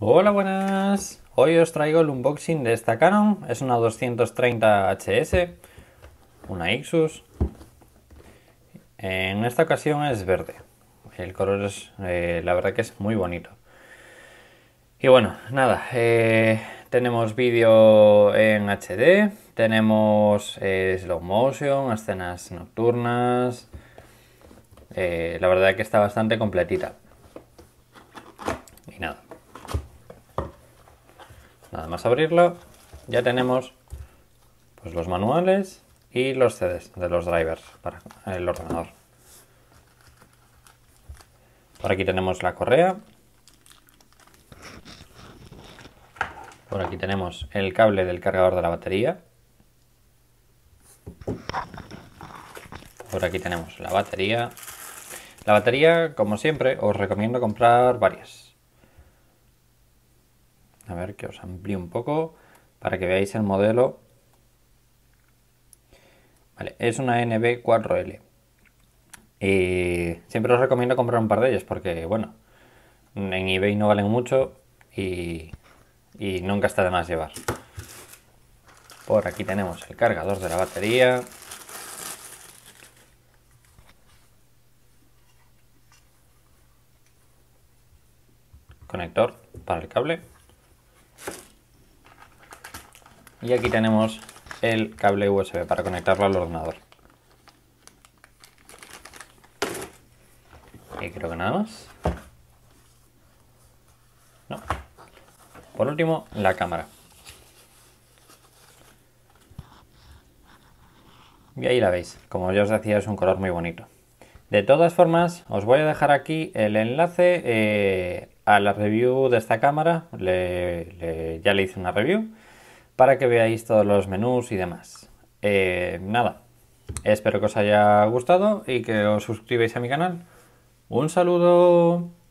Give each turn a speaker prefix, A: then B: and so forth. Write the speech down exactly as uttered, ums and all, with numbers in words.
A: Hola, buenas. Hoy os traigo el unboxing de esta Canon. Es una doscientos treinta H S, una Ixus. En esta ocasión es verde. El color es, eh, la verdad que es muy bonito. Y bueno, nada, eh, tenemos vídeo en H D, tenemos eh, slow motion, escenas nocturnas. Eh, la verdad que está bastante completita. Y nada. Nada más abrirlo, ya tenemos pues los manuales y los C Ds de los drivers para el ordenador. Por aquí tenemos la correa. Por aquí tenemos el cable del cargador de la batería. Por aquí tenemos la batería. La batería, como siempre, os recomiendo comprar varias. A ver que os amplíe un poco para que veáis el modelo. Vale, es una N B cuatro L. Y siempre os recomiendo comprar un par de ellas porque, bueno, en eBay no valen mucho y, y nunca está de más llevar. Por aquí tenemos el cargador de la batería. Conector para el cable. Y aquí tenemos el cable U S B para conectarlo al ordenador. Y creo que nada más. No. Por último, la cámara. Y ahí la veis. Como ya os decía, es un color muy bonito. De todas formas, os voy a dejar aquí el enlace eh, a la review de esta cámara. Le, le, ya le hice una review para que veáis todos los menús y demás. Eh, nada, espero que os haya gustado y que os suscribáis a mi canal. Un saludo.